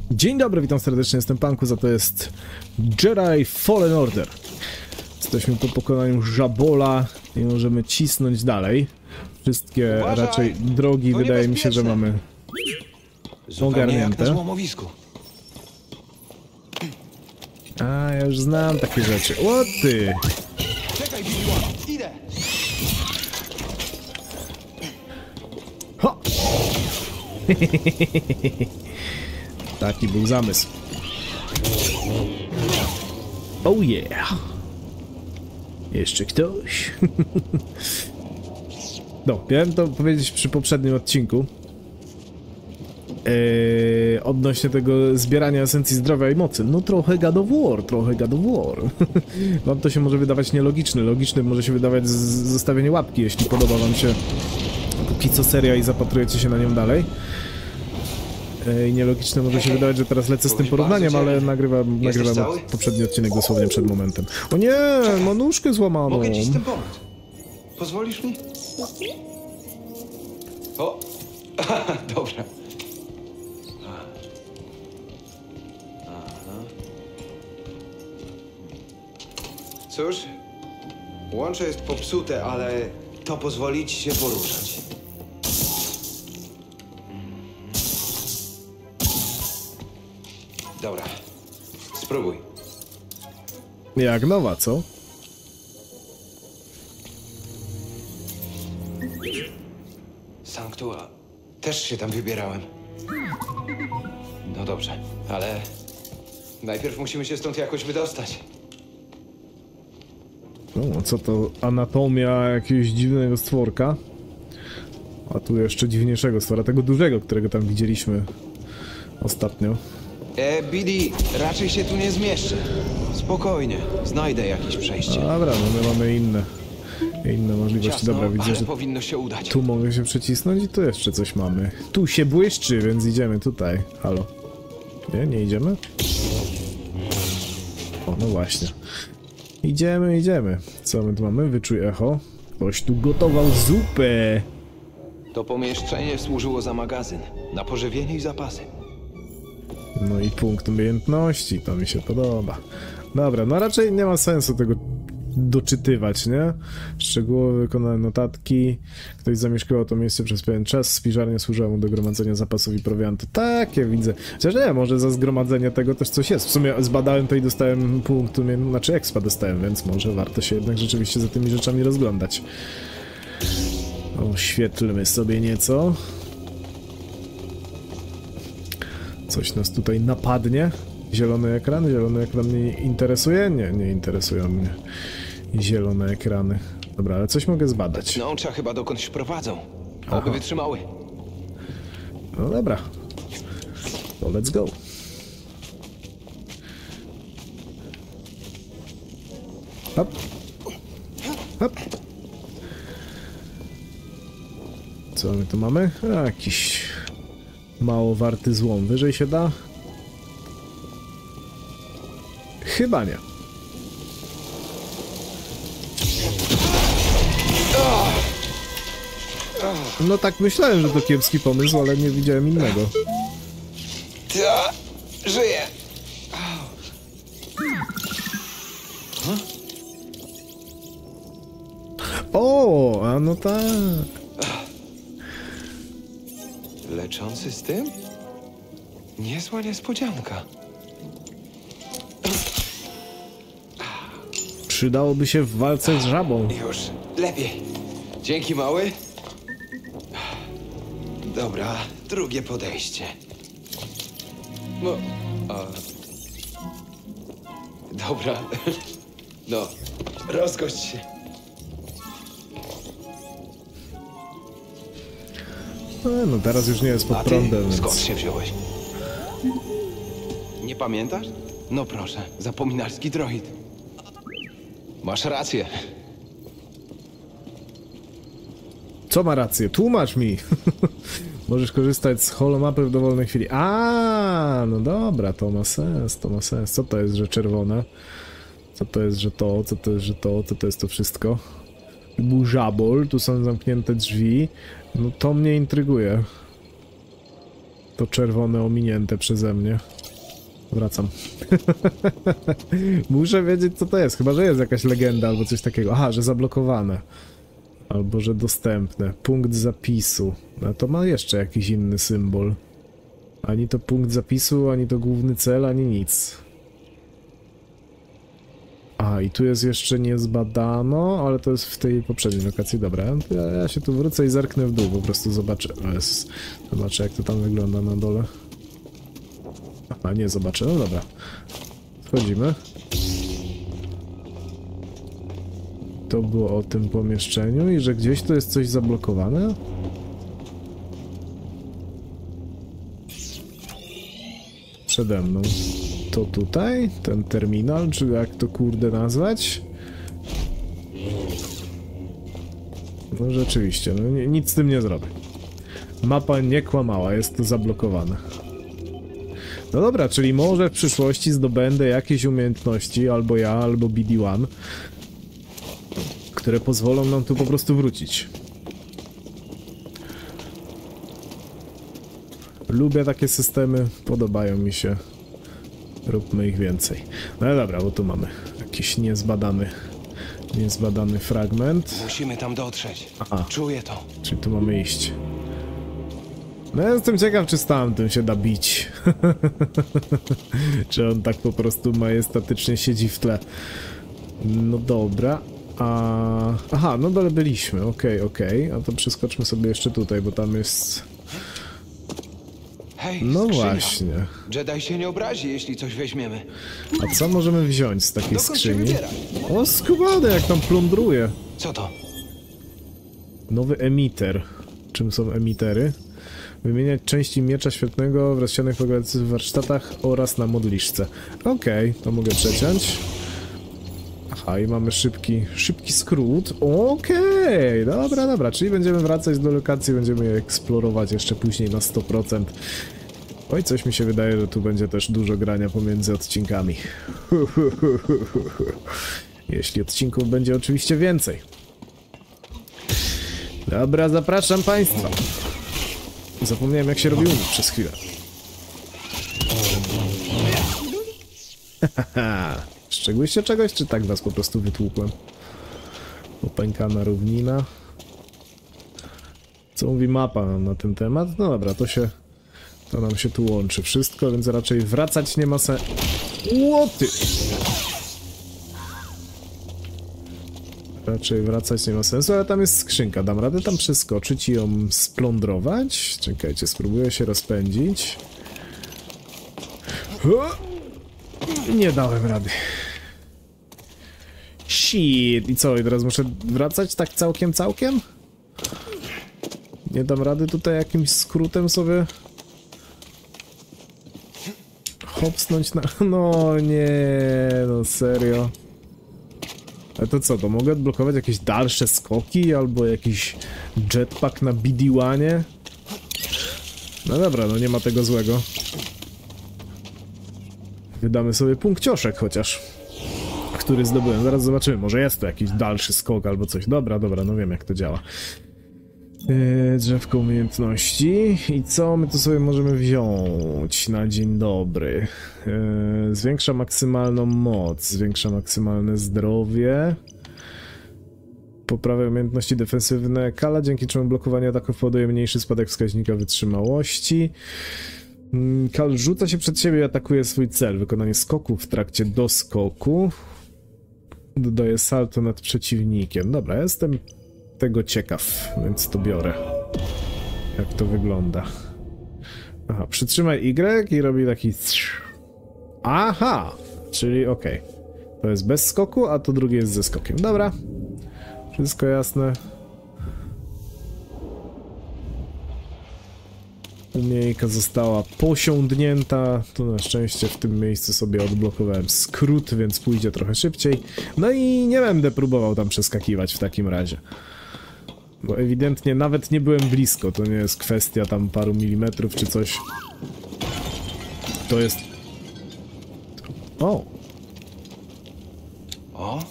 Dzień dobry, witam serdecznie, jestem Pankus, a to jest Jedi Fallen Order. Jesteśmy po pokonaniu Żabola i możemy cisnąć dalej. Wszystkie raczej drogi wydaje mi się, że mamy ogarnięte. A, ja już znam takie rzeczy. O ty! Czekaj, idę! Ho! Taki był zamysł. Oh yeah! Jeszcze ktoś? No, miałem to powiedzieć przy poprzednim odcinku. Odnośnie tego zbierania esencji zdrowia i mocy. No trochę God of War, trochę God of War. Wam to się może wydawać nielogiczne. Logiczne może się wydawać zostawienie łapki, jeśli podoba wam się póki co seria i zapatrujecie się na nią dalej. I nielogiczne może się wydawać, że teraz lecę z tym porównaniem, ale nagrywam poprzedni odcinek dosłownie przed momentem. O nie, ma nóżkę złamaną. Mogę ci z tym pomóc. Pozwolisz mi? O! Dobra. Cóż, łącze jest popsute, ale to pozwoli ci się poruszać. Dobra, spróbuj. Jak nowa, co? Sanctua. Też się tam wybierałem. No dobrze, ale najpierw musimy się stąd jakoś wydostać. No, co to? Anatomia jakiegoś dziwnego stworka. A tu jeszcze dziwniejszego stwora, tego dużego, którego tam widzieliśmy ostatnio. Billy, raczej się tu nie zmieszczę. Spokojnie, znajdę jakieś przejście. Dobra, no my mamy inne możliwości. Ciasno, Dobra, widzę, ale że powinno się udać. tu mogę się przycisnąć i tu jeszcze coś mamy. Tu się błyszczy, więc idziemy tutaj. Halo. Nie idziemy? O, no właśnie. Idziemy. Co my tu mamy? Wyczuj echo. Ktoś tu gotował zupę. To pomieszczenie służyło za magazyn, na pożywienie i zapasy. No i punkt umiejętności, to mi się podoba. Dobra, no raczej nie ma sensu tego doczytywać, nie? Szczegółowo wykonane notatki. Ktoś zamieszkiwał to miejsce przez pewien czas. Spiżarnia służyła mu do gromadzenia zapasów i prowiantu. Takie widzę. Chociaż nie, może za zgromadzenie tego też coś jest. W sumie zbadałem to i dostałem punkt umiejętności, znaczy expa dostałem, więc może warto się jednak rzeczywiście za tymi rzeczami rozglądać. Oświetlmy sobie nieco. Coś nas tutaj napadnie. Zielony ekran mnie interesuje? Nie interesują mnie zielone ekrany. Dobra, ale coś mogę zbadać. Wnętrza chyba dokądś prowadzą. Oby wytrzymały. No dobra. To let's go. Hop. Hop. Co my tu mamy? Jakiś mało warty złom. Wyżej się da? Chyba nie. No tak myślałem, że to kiepski pomysł, ale nie widziałem innego. Ta, żyję. O, a no tak. Leczący z tym? Niezła niespodzianka. Przydałoby się w walce z żabą. Już lepiej. Dzięki, mały. Dobra, drugie podejście. No, dobra. No, rozgość się. No teraz już nie jest pod prądem, więc... Skąd się wziąłeś? Nie pamiętasz? No proszę, zapominalski droid. Masz rację. Co ma rację? Tłumacz mi! Możesz korzystać z holomapy w dowolnej chwili. A, no dobra, to ma sens, to ma sens. Co to jest, że czerwone? Co to jest, że to? Co to jest, że to? Co to jest to wszystko? Był żabol, tu są zamknięte drzwi. No to mnie intryguje. To czerwone ominięte przeze mnie. Wracam. Muszę wiedzieć, co to jest. Chyba, że jest jakaś legenda albo coś takiego. Aha, że zablokowane. Albo, że dostępne. Punkt zapisu. No to ma jeszcze jakiś inny symbol. Ani to punkt zapisu, ani to główny cel, ani nic. A, i tu jest jeszcze nie zbadano, ale to jest w tej poprzedniej lokacji. Dobra, ja się tu wrócę i zerknę w dół, po prostu zobaczę. Zobaczę, jak to tam wygląda na dole. A, nie zobaczę, no dobra. Wchodzimy. To było o tym pomieszczeniu i że gdzieś tu jest coś zablokowane? Przede mną. To tutaj? Ten terminal? Czy jak to kurde nazwać? No rzeczywiście, no nic z tym nie zrobię. Mapa nie kłamała, jest to zablokowane. No dobra, czyli może w przyszłości zdobędę jakieś umiejętności, albo ja, albo BD1, które pozwolą nam tu po prostu wrócić. Lubię takie systemy, podobają mi się. Róbmy ich więcej. No dobra, bo tu mamy jakiś niezbadany fragment. Musimy tam dotrzeć. Aha. Czuję to. Czyli tu mamy iść. No ja jestem ciekaw, czy z tamtym się da bić. Czy on tak po prostu majestatycznie siedzi w tle. No dobra. Aha, no dole byliśmy. Okej. A to przeskoczmy sobie jeszcze tutaj, bo tam jest... Hej, No skrzynia. właśnie. Jedi się nie obrazi, jeśli coś weźmiemy. A co możemy wziąć z takiej Dokąd się skrzyni? wybierasz? O, skubany, jak tam plądruje. Co to? Nowy emiter. Czym są emitery? Wymieniać części miecza świetnego w rozsianych w warsztatach oraz na modliszce. Okej, to mogę przeciąć. Aha, i mamy szybki skrót. Okej, dobra, czyli będziemy wracać do lokacji, będziemy je eksplorować jeszcze później na 100%. Oj, coś mi się wydaje, że tu będzie też dużo grania pomiędzy odcinkami. Jeśli odcinków będzie oczywiście więcej. Dobra, zapraszam Państwa. Zapomniałem, jak się robi unik przez chwilę. Szczególiście czegoś, czy tak was po prostu wytłukłem? Opękana równina. Co mówi mapa na ten temat? No dobra, to nam się tu łączy wszystko, więc raczej wracać nie ma sensu. Łoty! Raczej wracać nie ma sensu, ale tam jest skrzynka. Dam radę tam przeskoczyć i ją splądrować? Czekajcie, spróbuję się rozpędzić. Nie dałem rady. Shit. I co? I teraz muszę wracać tak całkiem? Nie dam rady tutaj jakimś skrótem sobie hopsnąć na... No nie, no serio. Ale to co, to mogę odblokować jakieś dalsze skoki albo jakiś jetpack na BD1-ie? No dobra, no nie ma tego złego. Wydamy sobie punkcioszek chociaż, który zdobyłem. Zaraz zobaczymy, może jest to jakiś dalszy skok albo coś. Dobra, no wiem, jak to działa. Drzewko umiejętności. I co my tu sobie możemy wziąć na dzień dobry? Zwiększa maksymalną moc, zwiększa maksymalne zdrowie. Poprawia umiejętności defensywne Kala, dzięki czemu blokowanie ataków powoduje mniejszy spadek wskaźnika wytrzymałości. Kal rzuca się przed siebie i atakuje swój cel. Wykonanie skoku w trakcie doskoku dodaje salto nad przeciwnikiem. Dobra, jestem tego ciekaw, więc to biorę. Jak to wygląda. Aha, przytrzymaj Y i robi taki... Aha! Czyli okej. To jest bez skoku, a to drugie jest ze skokiem. Dobra. Wszystko jasne. Umiejka została posiądnięta. Tu na szczęście w tym miejscu sobie odblokowałem skrót, więc pójdzie trochę szybciej. No i nie będę próbował tam przeskakiwać w takim razie. Bo ewidentnie nawet nie byłem blisko. To nie jest kwestia tam paru milimetrów czy coś. To jest... O! O?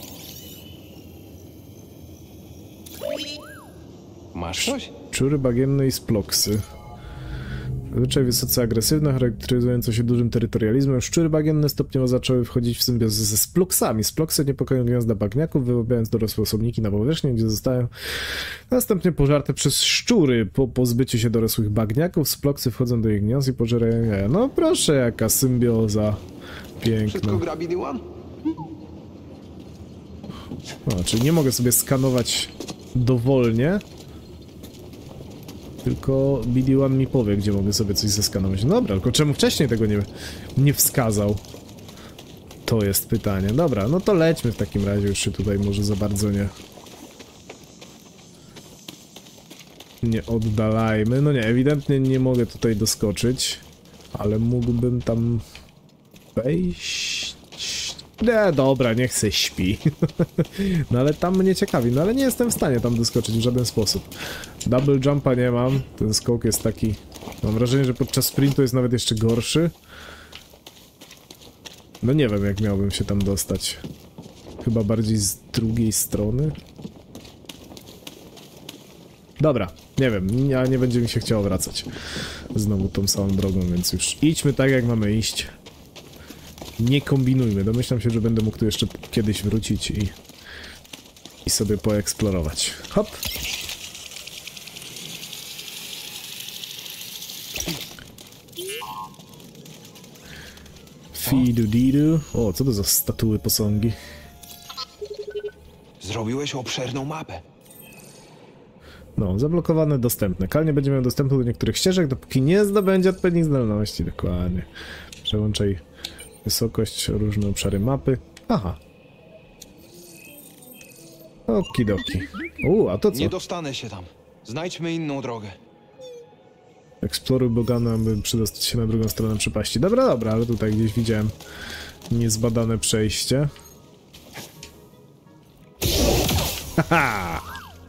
Masz coś? Czury bagienne i sploksy. Zwyczaj wysoce agresywne, charakteryzujące się dużym terytorializmem, szczury bagienne stopniowo zaczęły wchodzić w symbiozę ze spluksami. Spluksy niepokoją gniazda bagniaków, wyłabiając dorosłe osobniki na powierzchnię, gdzie zostają następnie pożarte przez szczury. Po pozbyciu się dorosłych bagniaków, spluksy wchodzą do ich gniazd i pożerają jaja. No proszę, jaka symbioza piękna. Wszystko gra BD-1? No, czyli nie mogę sobie skanować dowolnie, tylko BD-1 mi powie, gdzie mogę sobie coś zeskanować. No dobra, tylko czemu wcześniej tego nie wskazał? To jest pytanie. Dobra, no to lećmy w takim razie, już się tutaj może za bardzo nie oddalajmy. No nie, ewidentnie nie mogę tutaj doskoczyć, ale mógłbym tam wejść. Nie, dobra, niech se śpi. No ale tam mnie ciekawi, no ale nie jestem w stanie tam doskoczyć w żaden sposób. Double jumpa nie mam, ten skok jest taki... Mam wrażenie, że podczas sprintu jest nawet jeszcze gorszy. No nie wiem, jak miałbym się tam dostać. Chyba bardziej z drugiej strony. Dobra, nie wiem, nie będzie mi się chciało wracać znowu tą samą drogą, więc już idźmy tak, jak mamy iść. Nie kombinujmy, domyślam się, że będę mógł tu jeszcze kiedyś wrócić i sobie poeksplorować. Hop! Fidu-didu. O, co to za statuły posągi? Zrobiłeś obszerną mapę. No, zablokowane, dostępne. Kal nie będzie miał dostępu do niektórych ścieżek, dopóki nie zdobędzie odpowiednich zdolności. Dokładnie. Przełączaj wysokość, różne obszary mapy. Aha. Okidoki. A to co? Nie dostanę się tam. Znajdźmy inną drogę. Eksploruj bogana, aby przedostać się na drugą stronę przepaści. Dobra, ale tutaj gdzieś widziałem niezbadane przejście. Haha!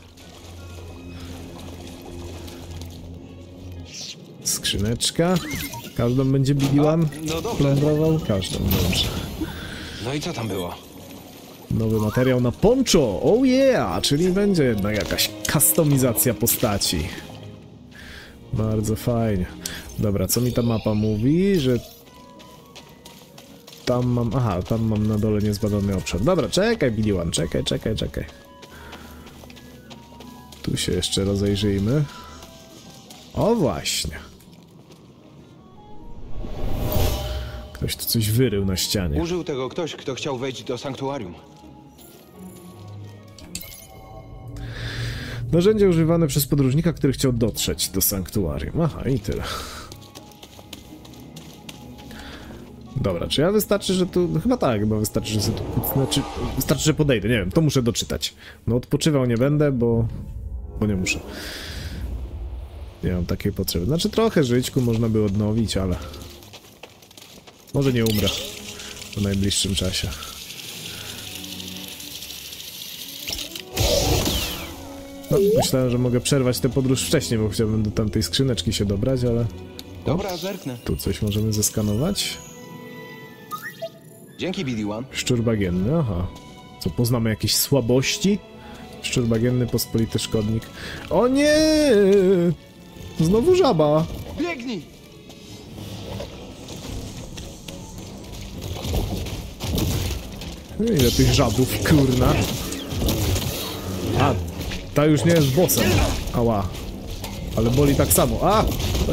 Skrzyneczka. Każdą będzie BD-1 No dobrze. plądrował? Każdą, dobrze. No i co tam było? Nowy materiał na poncho! Oh yeah! Czyli będzie jednak jakaś kustomizacja postaci. Bardzo fajnie. Dobra, co mi ta mapa mówi? Że tam mam... Aha, tam mam na dole niezbadany obszar. Dobra, czekaj BD-1, czekaj. Tu się jeszcze rozejrzyjmy. O właśnie. Ktoś tu coś wyrył na ścianie. Użył tego ktoś, kto chciał wejść do sanktuarium. Narzędzie używane przez podróżnika, który chciał dotrzeć do sanktuarium. Aha, i tyle. Dobra, czy ja wystarczy, że tu... No chyba tak, chyba wystarczy, że sobie tu... Znaczy, wystarczy, że podejdę, nie wiem, to muszę doczytać. No odpoczywał nie będę, bo nie muszę. Nie mam takiej potrzeby. Znaczy trochę żyćku można by odnowić, ale... Może nie umrę w najbliższym czasie. No, myślałem, że mogę przerwać tę podróż wcześniej, bo chciałbym do tamtej skrzyneczki się dobrać, ale... Dobra, zerknę. Tu coś możemy zeskanować. Dzięki BD-1. Szczur bagienny, aha. Co, poznamy jakieś słabości? Szczur bagienny, pospolity szkodnik. O nie! Znowu żaba! Biegnij! Ile tych żabów, kurna. A, ta już nie jest bossem. Ała. Ale boli tak samo. A!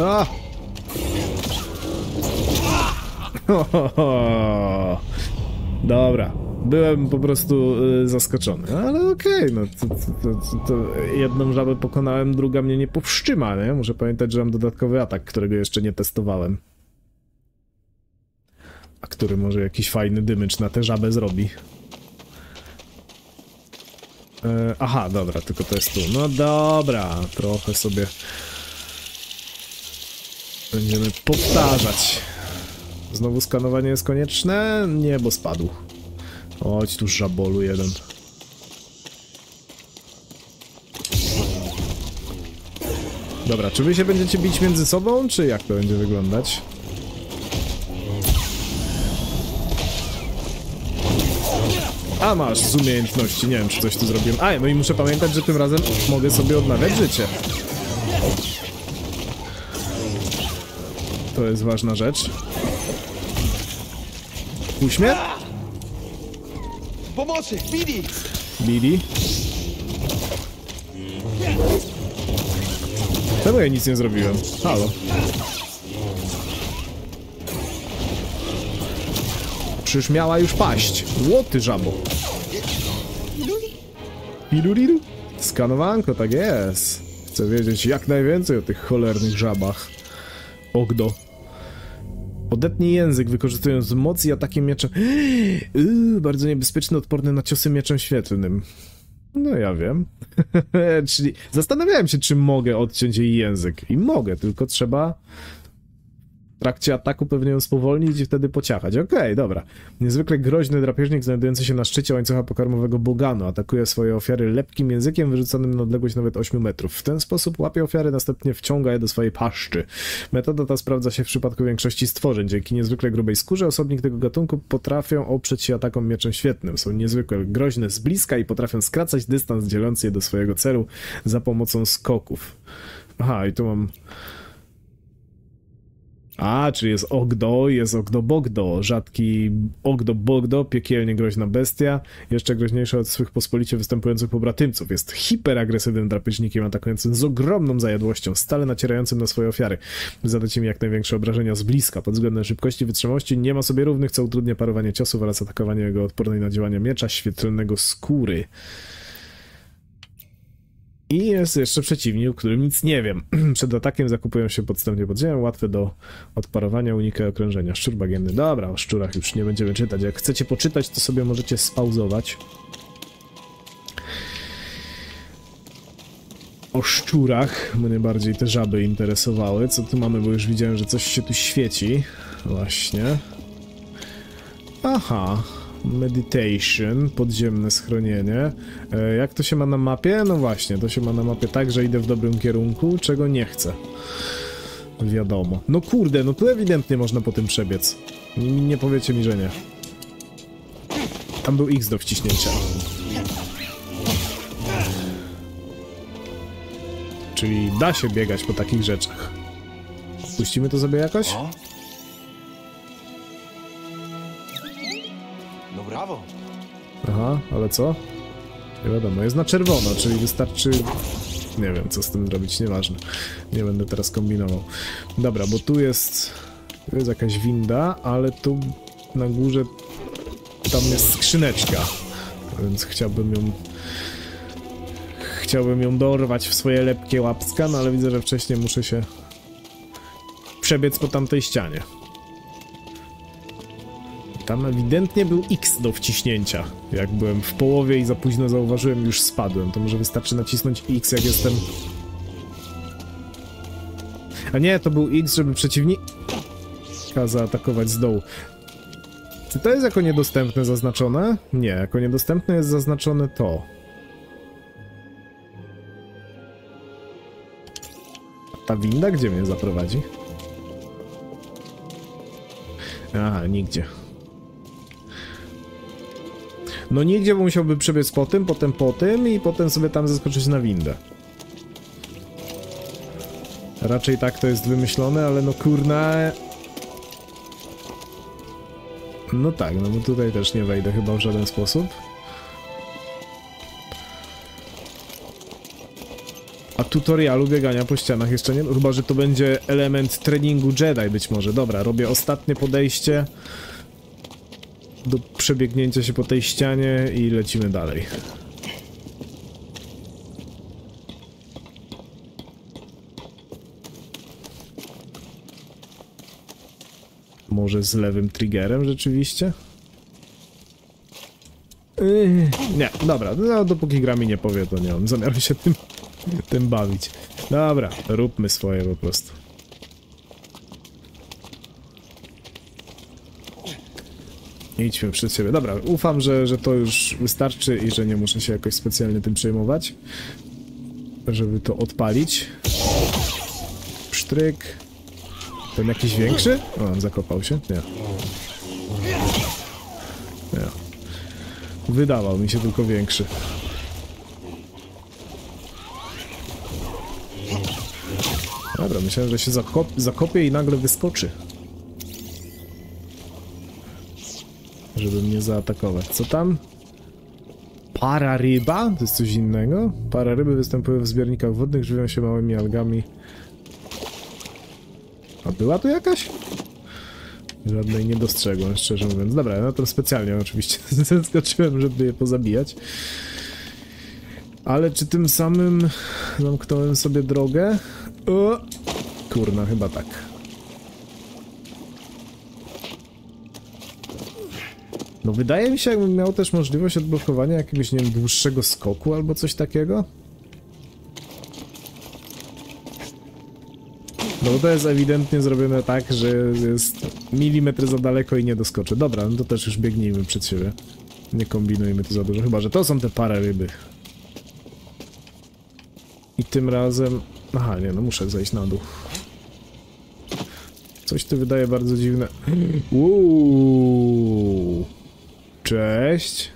Dobra. Byłem po prostu zaskoczony. Ale okej, no to jedną żabę pokonałem, druga mnie nie powstrzyma, nie? Muszę pamiętać, że mam dodatkowy atak, którego jeszcze nie testowałem. A który może jakiś fajny damage na tę żabę zrobi. Aha, dobra, tylko to jest tu. No dobra, trochę sobie będziemy powtarzać. Znowu skanowanie jest konieczne? Nie, bo spadł. Chodź tu, żabolu jeden. Dobra, czy wy się będziecie bić między sobą, czy jak to będzie wyglądać? A masz z umiejętności, nie wiem czy coś tu zrobiłem. A, no i muszę pamiętać, że tym razem mogę sobie odnawiać życie. To jest ważna rzecz. Puść mnie? Pomocy! Billy! Billy. Czemu ja nic nie zrobiłem? Halo. Przecież miała już paść. Łoty żabo. Piluriru? Skanowanko, tak jest. Chcę wiedzieć jak najwięcej o tych cholernych żabach. Ogdo. Odetnij język, wykorzystując moc i atakiem mieczem. Bardzo niebezpieczny, odporny na ciosy mieczem świetlnym. No ja wiem. Czyli zastanawiałem się, czy mogę odciąć jej język. I mogę, tylko trzeba w trakcie ataku pewnie ją spowolnić i wtedy pociachać. Okej, dobra. Niezwykle groźny drapieżnik znajdujący się na szczycie łańcucha pokarmowego Boganu atakuje swoje ofiary lepkim językiem wyrzuconym na odległość nawet 8 metrów. W ten sposób łapie ofiary, następnie wciąga je do swojej paszczy. Metoda ta sprawdza się w przypadku większości stworzeń. Dzięki niezwykle grubej skórze osobnik tego gatunku potrafią oprzeć się atakom mieczem świetnym. Są niezwykle groźne z bliska i potrafią skracać dystans dzielący je do swojego celu za pomocą skoków. Aha, i tu mam... A, czyli jest Ogdo, jest Ogdo-Bogdo, rzadki Ogdo-Bogdo, piekielnie groźna bestia, jeszcze groźniejsza od swych pospolicie występujących pobratymców. Jest hiperagresywnym drapieżnikiem atakującym z ogromną zajadłością, stale nacierającym na swoje ofiary. Zadać im jak największe obrażenia z bliska. Pod względem szybkości i wytrzymałości nie ma sobie równych, co utrudnia parowanie ciosów oraz atakowanie jego odpornej na działanie miecza świetlnego skóry. I jest jeszcze przeciwnik, o którym nic nie wiem. Przed atakiem zakupują się podstępnie pod ziemią, łatwe do odparowania, unikaj okrążenia. Szczur bagienny. Dobra, o szczurach już nie będziemy czytać. Jak chcecie poczytać, to sobie możecie spauzować. O szczurach mnie bardziej te żaby interesowały. Co tu mamy, bo już widziałem, że coś się tu świeci. Właśnie. Aha. Meditation, podziemne schronienie. Jak to się ma na mapie? No właśnie, to się ma na mapie tak, że idę w dobrym kierunku, czego nie chcę. Wiadomo. No kurde, no tu ewidentnie można po tym przebiec. Nie powiecie mi, że nie. Tam był X do wciśnięcia. Czyli da się biegać po takich rzeczach. Puścimy to sobie jakoś? No brawo. Aha, ale co? Nie wiadomo, jest na czerwono, czyli wystarczy... Nie wiem, co z tym zrobić, nieważne. Nie będę teraz kombinował. Dobra, bo tu jest jakaś winda, ale tu na górze tam jest skrzyneczka. Więc chciałbym ją dorwać w swoje lepkie łapska, no ale widzę, że wcześniej muszę się przebiec po tamtej ścianie. Tam ewidentnie był X do wciśnięcia. Jak byłem w połowie i za późno zauważyłem, już spadłem. To może wystarczy nacisnąć X, jak jestem... A nie, to był X, żeby przeciwnika zaatakować z dołu. Czy to jest jako niedostępne zaznaczone? Nie, jako niedostępne jest zaznaczone to. A ta winda gdzie mnie zaprowadzi? Aha, nigdzie. No nigdzie, bo musiałby przebiec po tym, potem po tym i potem sobie tam zeskoczyć na windę. Raczej tak to jest wymyślone, ale no kurna... No tak, no bo tutaj też nie wejdę chyba w żaden sposób. A tutorialu biegania po ścianach jeszcze nie... Chyba, że to będzie element treningu Jedi być może. Dobra, robię ostatnie podejście do przebiegnięcia się po tej ścianie i lecimy dalej. Może z lewym triggerem rzeczywiście? Nie, dobra, no, dopóki gra mi nie powie, to nie mam zamiaru się tym bawić. Dobra, róbmy swoje po prostu. Idźmy przed siebie. Dobra, ufam, że to już wystarczy i że nie muszę się jakoś specjalnie tym przejmować, żeby to odpalić. Psztryk. Ten jakiś większy? O, on zakopał się? Nie. Nie. Wydawał mi się tylko większy. Dobra, myślałem, że się zakopie i nagle wyskoczy. Żeby mnie zaatakować. Co tam? Pararyba? To jest coś innego? Pararyby występują w zbiornikach wodnych, żywią się małymi algami. A była tu jakaś? Żadnej nie dostrzegłem, szczerze mówiąc. Dobra, ja na to specjalnie oczywiście zeskoczyłem, żeby je pozabijać. Ale czy tym samym zamknąłem sobie drogę? O! Kurna, chyba tak. No wydaje mi się, jakbym miał też możliwość odblokowania jakiegoś, nie wiem, dłuższego skoku albo coś takiego. No bo to jest ewidentnie zrobione tak, że jest milimetr za daleko i nie doskoczę. Dobra, no to też już biegnijmy przed siebie. Nie kombinujmy tu za dużo, chyba że to są te pararyby. I tym razem... Aha, nie, no muszę zejść na dół. Coś tu wydaje bardzo dziwne. Uuu. Cześć.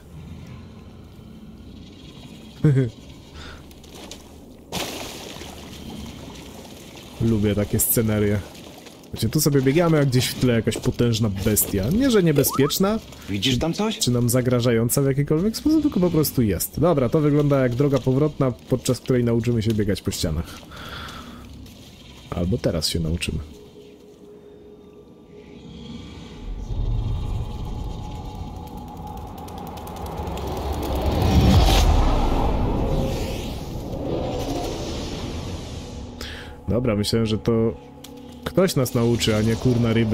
Lubię takie scenerie. Znaczy, tu sobie biegamy, a gdzieś w tle jakaś potężna bestia. Nie, że niebezpieczna. Widzisz tam coś? Czy nam zagrażająca w jakikolwiek sposób, tylko po prostu jest. Dobra, to wygląda jak droga powrotna, podczas której nauczymy się biegać po ścianach. Albo teraz się nauczymy. Dobra, myślałem, że to ktoś nas nauczy, a nie kurna ryby.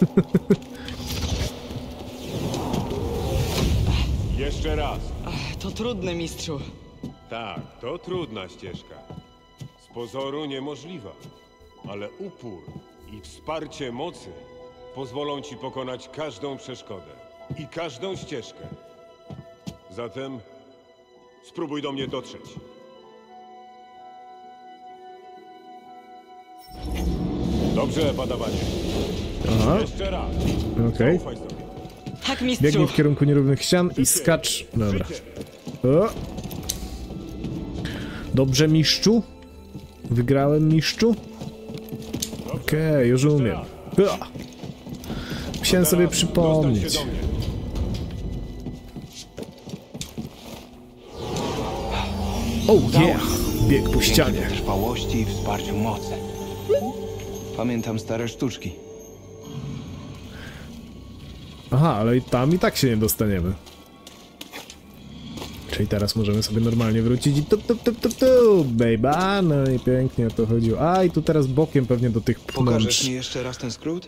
Jeszcze raz. To trudne, mistrzu. Tak, to trudna ścieżka. Z pozoru niemożliwa. Ale upór i wsparcie mocy pozwolą ci pokonać każdą przeszkodę i każdą ścieżkę. Zatem spróbuj do mnie dotrzeć. Dobrze, padawanie. Aha, Jeszcze raz. okej. Ufaj sobie. Tak, mistrzu. Biegnij w kierunku nierównych ścian i skacz. Dobra. O. Dobrze, mistrzu. Wygrałem, mistrzu. Okej, już umiem. Ua. Musiałem sobie przypomnieć. Dostań się do mnie. Oh yeah! Bieg po ścianie. Dzięki wytrwałości i wsparciu mocy. Pamiętam stare sztuczki. Aha, ale i tam i tak się nie dostaniemy. Czyli teraz możemy sobie normalnie wrócić i tup, baby. No i pięknie o to chodziło. A, i tu teraz bokiem pewnie do tych Pokażesz pnącz. mi jeszcze raz ten skrót?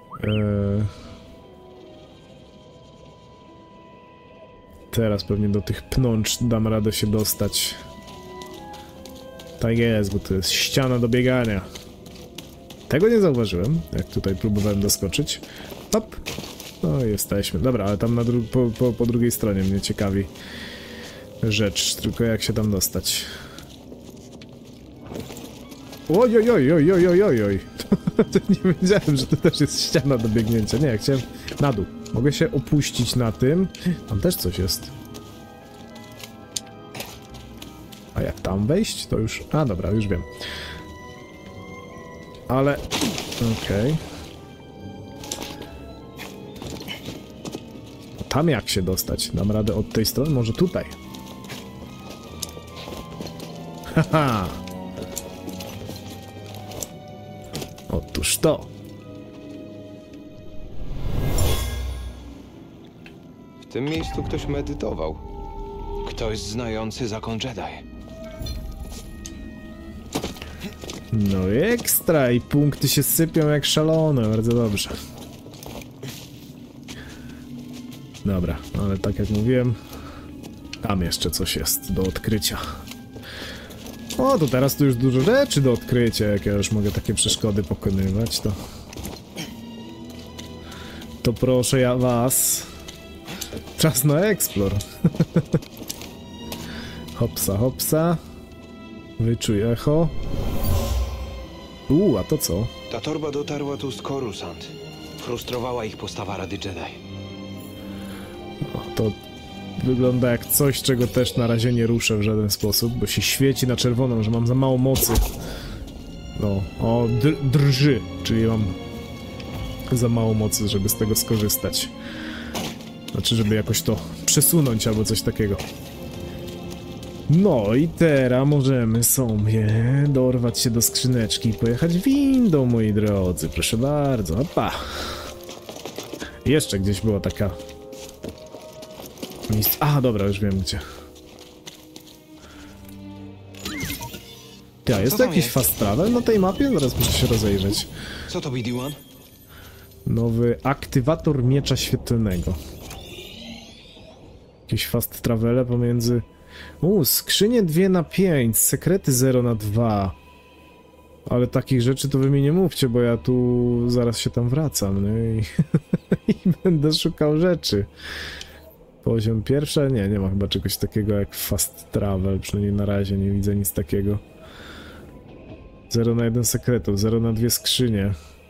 Teraz pewnie do tych pnącz dam radę się dostać. Tak jest, bo to jest ściana do biegania. Tego nie zauważyłem, jak tutaj próbowałem doskoczyć. Hop. No i jesteśmy. Dobra, ale tam na po drugiej stronie mnie ciekawi rzecz, tylko jak się tam dostać. Oj, oj, oj, oj, oj, oj, oj, oj. Nie wiedziałem, że to też jest ściana do biegnięcia. Nie, chciałem na dół. Mogę się opuścić na tym. Tam też coś jest. A jak tam wejść? To już... A, dobra, już wiem. Ale... Okej. Tam jak się dostać? Dam radę od tej strony? Może tutaj? Haha! Otóż to. W tym miejscu ktoś medytował. Ktoś znający zakon Jedi. No i ekstra, i punkty się sypią jak szalone, bardzo dobrze. Dobra, ale tak jak mówiłem, tam jeszcze coś jest do odkrycia. O, to teraz tu już dużo rzeczy do odkrycia, jak ja już mogę takie przeszkody pokonywać, to proszę ja was. Czas na explore. Hopsa, hopsa. Wyczuj echo. A to co? Ta torba dotarła tu z Coruscant. Frustrowała ich postawa Rady Jedi. To wygląda jak coś, czego też na razie nie ruszę w żaden sposób, bo się świeci na czerwono, że mam za mało mocy. No, o, drży, czyli mam za mało mocy, żeby z tego skorzystać. Znaczy, żeby jakoś to przesunąć albo coś takiego. No i teraz możemy sobie dorwać się do skrzyneczki i pojechać windą, moi drodzy. Proszę bardzo, opa. Jeszcze gdzieś była taka... A, dobra, już wiem gdzie. Ja, jest Co to tam jakiś jest? fast travel na tej mapie? Zaraz muszę się rozejrzeć. Co to, BD-1? Nowy aktywator miecza świetlnego. Jakieś fast travele pomiędzy... skrzynie 2/5, sekrety 0/2. Ale takich rzeczy to wy mi nie mówcie, bo ja tu zaraz się tam wracam, nie? I będę szukał rzeczy. Poziom pierwszy? Nie ma chyba czegoś takiego jak fast travel, przynajmniej na razie nie widzę nic takiego. 0/1 sekretów, 0/2 skrzynie.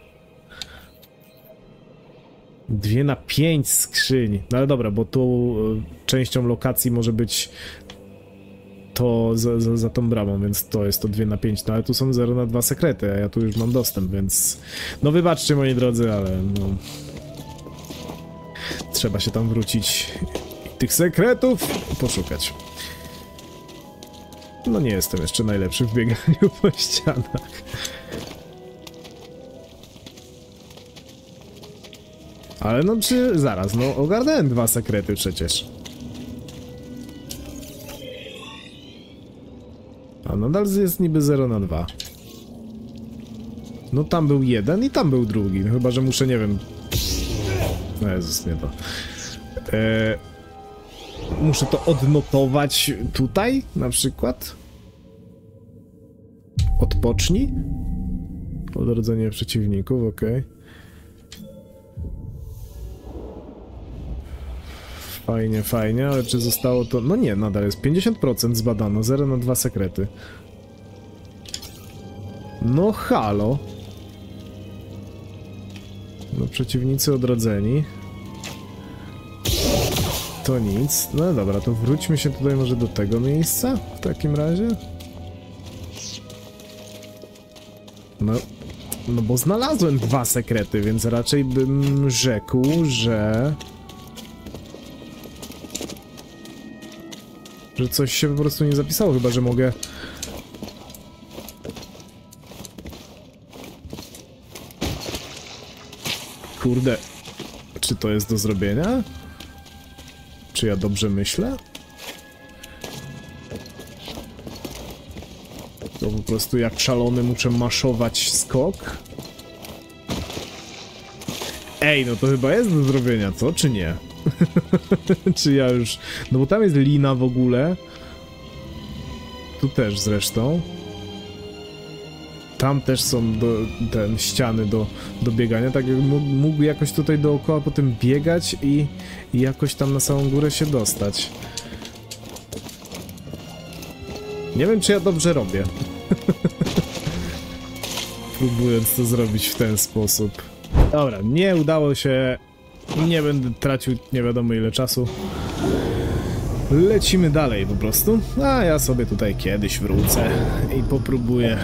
2/5 skrzyń. No ale dobra, bo tu częścią lokacji może być to za tą bramą, więc to jest to 2/5, no ale tu są 0/2 sekrety, a ja tu już mam dostęp, więc... No wybaczcie, moi drodzy, ale no... Trzeba się tam wrócić i tych sekretów poszukać. No nie jestem jeszcze najlepszy w bieganiu po ścianach. Ale no zaraz, no ogarnąłem 2 sekrety przecież. A nadal jest niby 0/2. No tam był jeden i tam był drugi, no, chyba że muszę, nie wiem... No Jezus, nie to. Muszę to odnotować tutaj, na przykład. Odpocznij. Odrodzenie przeciwników, okej. Fajnie, fajnie, ale czy zostało to... No nie, nadal jest 50% zbadano, 0/2 sekrety. No halo. No przeciwnicy odrodzeni. To nic. No dobra, to wróćmy się tutaj może do tego miejsca w takim razie. No bo znalazłem 2 sekrety, więc raczej bym rzekł, że coś się po prostu nie zapisało, chyba że mogę... Kurde, czy to jest do zrobienia? Czy ja dobrze myślę? To po prostu jak szalony muszę maszować skok? Ej, no to chyba jest do zrobienia, co? Czy nie? Czy ja już... No bo tam jest lina w ogóle. Tu też zresztą. Tam też są ściany do biegania, tak jak mógł jakoś tutaj dookoła potem biegać i jakoś tam na samą górę się dostać. Nie wiem, czy ja dobrze robię. Próbując to zrobić w ten sposób. Dobra, nie udało się. Nie będę tracił nie wiadomo ile czasu. Lecimy dalej po prostu. A ja sobie tutaj kiedyś wrócę i popróbuję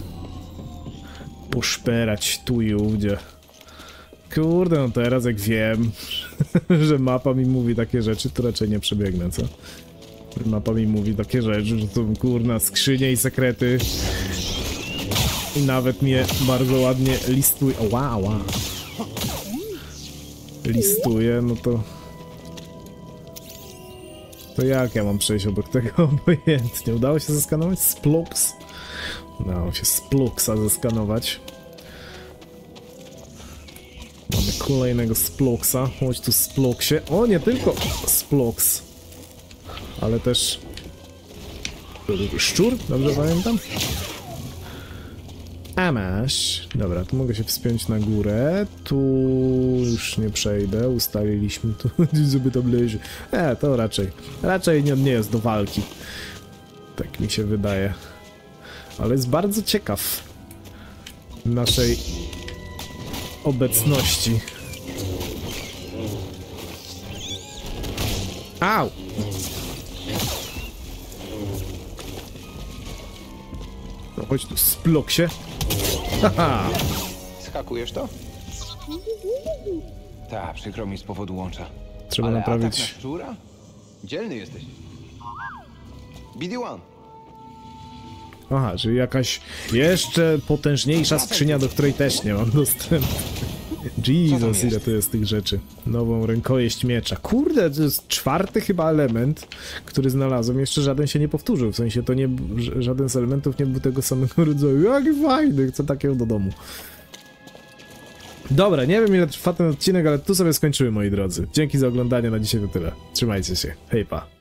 poszperać tu i ówdzie. Kurde, no teraz jak wiem, że mapa mi mówi takie rzeczy, to raczej nie przebiegnę, co? Mapa mi mówi takie rzeczy, że to kurna skrzynie i sekrety. I nawet mnie bardzo ładnie listuje. Wow. Listuje, no to... To jak ja mam przejść obok tego obojętnie? Udało się zeskanować Splux? Udało się Spluxa zeskanować. Mamy kolejnego Spluxa. Chodź tu Spluxie. O, nie tylko Splux, ale też... Szczur? Dobrze pamiętam? A masz. Dobra, tu mogę się wspiąć na górę. Tu już nie przejdę. Ustaliliśmy tu, żeby to leży. To raczej nie jest do walki. Tak mi się wydaje. Ale jest bardzo ciekaw naszej obecności. Au! No chodź tu, Spluksie. Haha. Skakujesz to? Tak, przykro mi z powodu łącza. Trzeba Ale naprawić. atak na szczura? Dzielny jesteś. BD-1. Aha, czyli jakaś jeszcze potężniejsza skrzynia, do której też nie mam dostępu. Jesus, ile to jest tych rzeczy. Nową rękojeść miecza. Kurde, to jest 4. chyba element, który znalazłem. Jeszcze żaden się nie powtórzył. W sensie to nie... Żaden z elementów nie był tego samego rodzaju. Jaki fajny, chcę takiego do domu. Dobra, nie wiem ile trwa ten odcinek, ale tu sobie skończymy, moi drodzy. Dzięki za oglądanie, na dzisiaj to tyle. Trzymajcie się. Hej, pa.